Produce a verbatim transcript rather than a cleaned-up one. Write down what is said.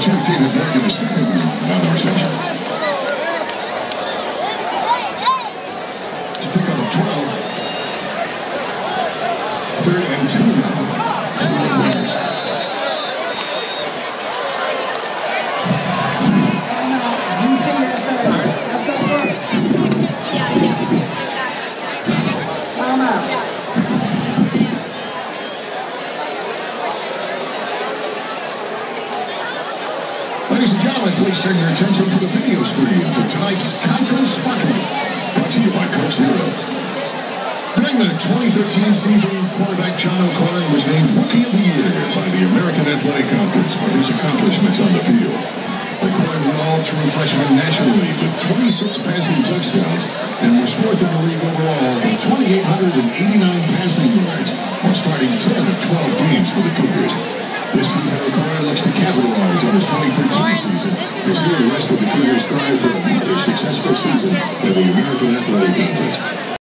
Lieutenant David Morgan is sitting on the reception. To pick up a twelve. Third and two now. Ladies and gentlemen, please turn your attention to the video screen for tonight's Conference Spotlight, brought to you by Coke Zero. During the twenty thirteen season, quarterback John O'Connor was named Rookie of the Year by the American Athletic Conference for his accomplishments on the field. O'Connor led all true freshmen nationally with twenty-six passing touchdowns and was fourth in the league overall with two thousand eight hundred eighty-nine passing yards while starting ten of twelve games for the Cougars. This season, O'Connor looks to capitalize on his twenty thirteen season as he and the rest of the Cougars strive for another successful season in the American Athletic Conference.